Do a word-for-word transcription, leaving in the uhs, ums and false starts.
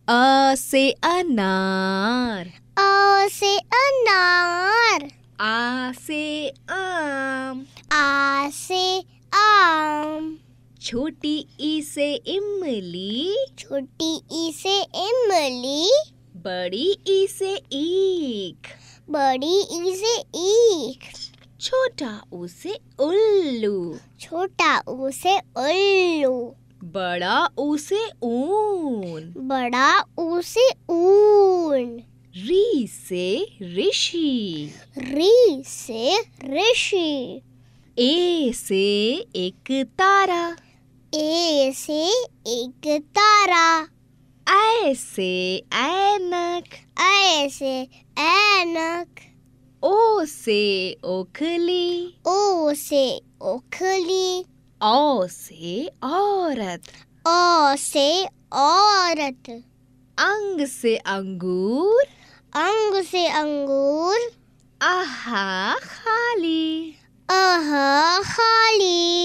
अ से अनार, अ से अनार, आ से आम, आ से आम, छोटी ई से इमली, छोटी ई से इमली, बड़ी ई से ईख, बड़ी ई से ईख, छोटा ऊ से उल्लू, छोटा ऊ से उल्लू, बड़ा ऊ से ऊन, बड़ा ऊ से ऊन, री से ऋषि, री से ऋषि, ए से एक तारा, ए से एक तारा, ऐ से ऐनक, ऐ से ऐनक, ओ से ओखली, ओ से ओखली, औ से औरत, औ से औरत, अंग से अंगूर, अंग से अंगूर, आहा खाली। अह खाली।